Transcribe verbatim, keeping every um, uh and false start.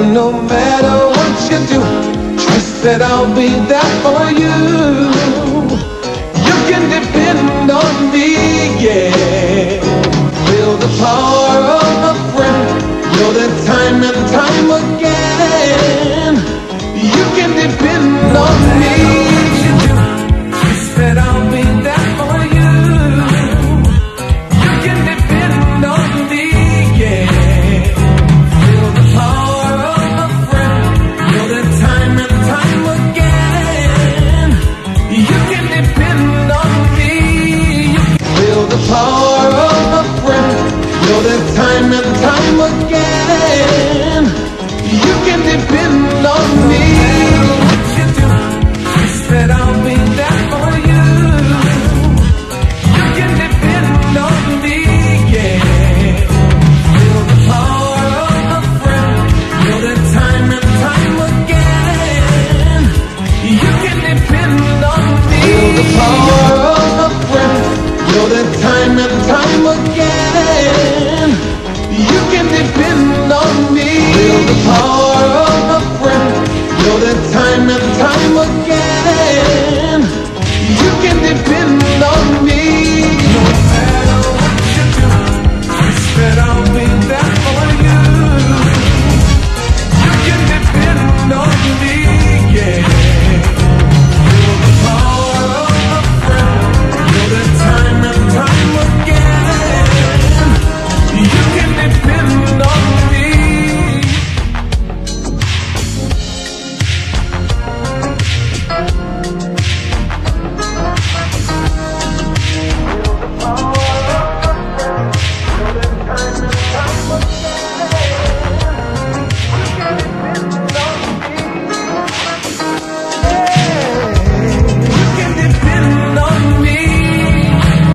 no matter what you do, trust that I'll be there for you. You can depend on me, yeah. Feel the power of a friend. Know that time and time again, you can depend on me. Trust that I'll be there for you. You can depend on me, yeah. Feel the power of a friend. Know that time and time again, you can depend on me. Feel the power of a friend. Know that time and time again, you can depend on me. What you do, trust that I'll be there for you. You can depend on me, yeah. Feel the power of a friend. Know that time and time again, you can depend on me. Feel the power of a friend. Know that time and time again, you can depend on me. Feel the power of a friend. Know that time and time again, you can depend on me. No matter what you do, trust that I'll be there for you. You can depend on me, yeah. Feel the power of a friend. Know that time and time again, you can depend on me. Feel the power of a friend. Know that time and time again.